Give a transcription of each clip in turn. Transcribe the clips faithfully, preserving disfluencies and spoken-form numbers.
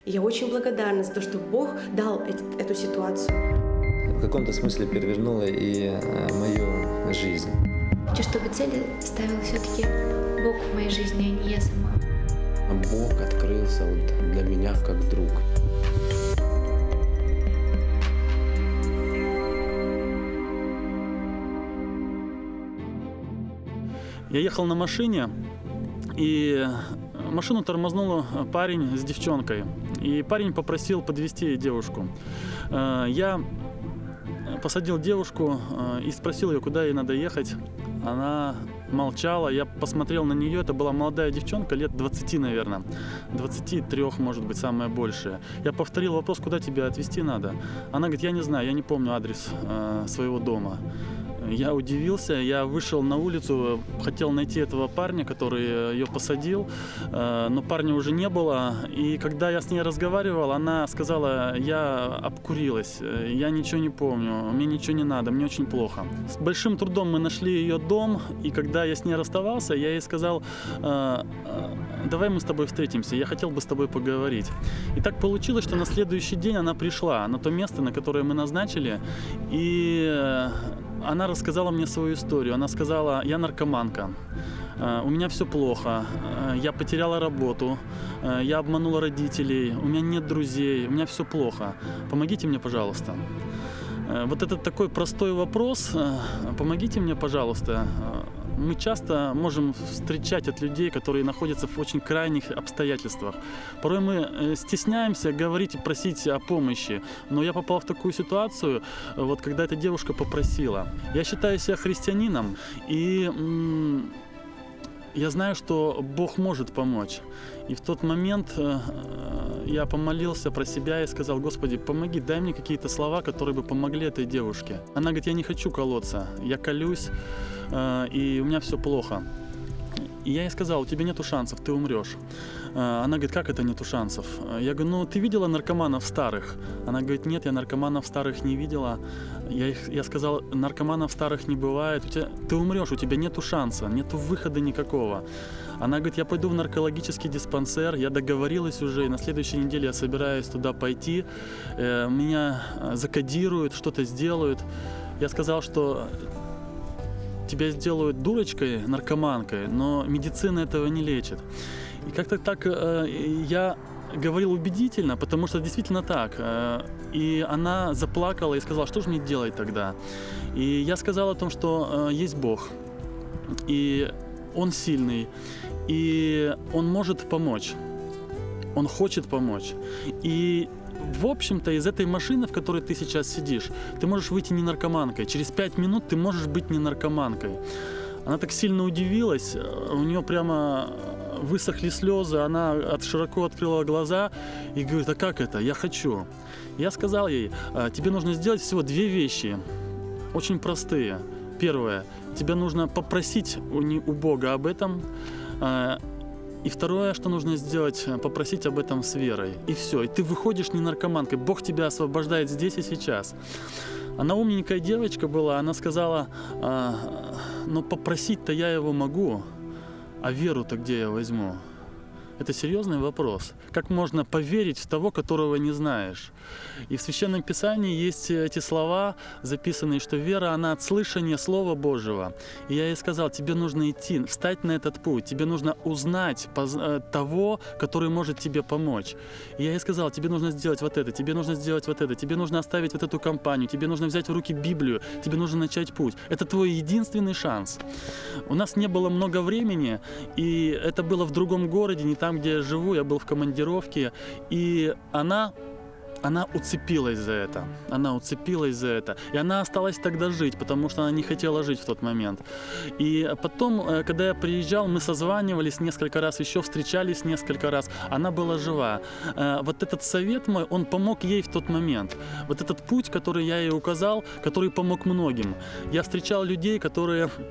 И я очень благодарна за то, что Бог дал эту ситуацию. В каком-то смысле перевернула и мою жизнь. Хочу, чтобы цели ставил все-таки Бог в моей жизни, а не я сама. Бог открылся вот для меня как друг. Я ехал на машине, и машину тормознул парень с девчонкой. И парень попросил подвезти девушку. Я посадил девушку и спросил ее, куда ей надо ехать. Она молчала, я посмотрел на нее, это была молодая девчонка, лет двадцати, наверное, двадцати трёх, может быть, самое большее. Я повторил вопрос, куда тебя отвезти надо. Она говорит, я не знаю, я не помню адрес э, своего дома. Я удивился, я вышел на улицу, хотел найти этого парня, который ее посадил, но парня уже не было. И когда я с ней разговаривал, она сказала, я обкурилась, я ничего не помню, мне ничего не надо, мне очень плохо. С большим трудом мы нашли ее дом, и когда я с ней расставался, я ей сказал, давай мы с тобой встретимся, я хотел бы с тобой поговорить. И так получилось, что на следующий день она пришла на то место, на которое мы назначили, и она рассказала мне свою историю. Она сказала, я наркоманка, у меня все плохо, я потеряла работу, я обманула родителей, у меня нет друзей, у меня все плохо. Помогите мне, пожалуйста. Вот этот такой простой вопрос, помогите мне, пожалуйста, мы часто можем встречать от людей, которые находятся в очень крайних обстоятельствах. Порой мы стесняемся говорить и просить о помощи. Но я попал в такую ситуацию, вот когда эта девушка попросила. Я считаю себя христианином, и я знаю, что Бог может помочь. И в тот момент я помолился про себя и сказал, Господи, помоги, дай мне какие-то слова, которые бы помогли этой девушке. Она говорит, я не хочу колоться, я колюсь, и у меня все плохо. И я ей сказал, у тебя нету шансов, ты умрешь. Она говорит, как это нету шансов? Я говорю, ну ты видела наркоманов старых? Она говорит, нет, я наркоманов старых не видела. Я, их, я сказал, наркоманов старых не бывает, у тебя, ты умрешь, у тебя нету шанса, нету выхода никакого. Она говорит, я пойду в наркологический диспансер, я договорилась уже, и на следующей неделе я собираюсь туда пойти. Меня закодируют, что-то сделают. Я сказал, что тебя сделают дурочкой, наркоманкой, но медицина этого не лечит. И как-то так э, я говорил убедительно, потому что действительно так. Э, и она заплакала и сказала, что же мне делать тогда? И я сказал о том, что э, есть Бог, и Он сильный, и Он может помочь, Он хочет помочь. И в общем-то, из этой машины, в которой ты сейчас сидишь, ты можешь выйти не наркоманкой. Через пять минут ты можешь быть не наркоманкой. Она так сильно удивилась, у нее прямо высохли слезы, она от широко открыла глаза и говорит, а как это? Я хочу. Я сказал ей, тебе нужно сделать всего две вещи, очень простые. Первое, тебе нужно попросить у, у Бога об этом. И второе, что нужно сделать, попросить об этом с верой. И все. И ты выходишь не наркоманкой. Бог тебя освобождает здесь и сейчас. Она умненькая девочка была. Она сказала, а, но попросить-то я его могу, а веру-то где я возьму? Это серьезный вопрос. Как можно поверить в того, которого не знаешь? И в Священном Писании есть эти слова, записанные, что вера, она от слышания Слова Божьего. И я ей сказал, тебе нужно идти, встать на этот путь, тебе нужно узнать того, который может тебе помочь. И я ей сказал, тебе нужно сделать вот это, тебе нужно сделать вот это, тебе нужно оставить вот эту компанию, тебе нужно взять в руки Библию, тебе нужно начать путь. Это твой единственный шанс. У нас не было много времени, и это было в другом городе, не там, где я живу, я был в командировке, и она, она уцепилась за это, она уцепилась за это, и она осталась тогда жить, потому что она не хотела жить в тот момент. И потом, когда я приезжал, мы созванивались несколько раз, еще встречались несколько раз, она была жива. Вот этот совет мой, он помог ей в тот момент. Вот этот путь, который я ей указал, который помог многим. Я встречал людей, которые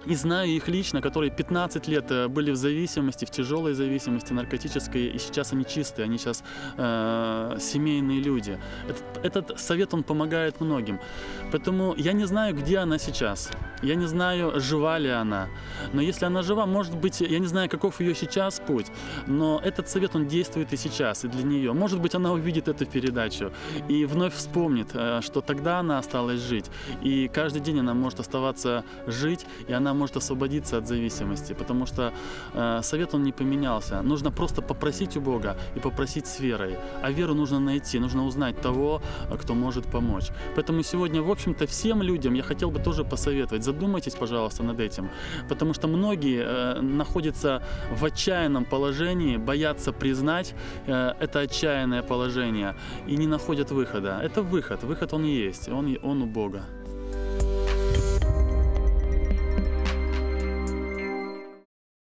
И знаю их лично, которые пятнадцать лет были в зависимости, в тяжелой зависимости наркотической, и сейчас они чистые, они сейчас э, семейные люди. Этот, этот совет, он помогает многим. Поэтому я не знаю, где она сейчас, я не знаю, жива ли она, но если она жива, может быть, я не знаю, каков ее сейчас путь, но этот совет, он действует и сейчас, и для нее. Может быть, она увидит эту передачу и вновь вспомнит, что тогда она осталась жить, и каждый день она может оставаться жить, и она может освободиться от зависимости, потому что э, совет, он не поменялся. Нужно просто попросить у Бога и попросить с верой. А веру нужно найти, нужно узнать того, кто может помочь. Поэтому сегодня, в общем-то, всем людям я хотел бы тоже посоветовать. Задумайтесь, пожалуйста, над этим, потому что многие э, находятся в отчаянном положении, боятся признать э, это отчаянное положение и не находят выхода. Это выход, выход он есть, он, он у Бога.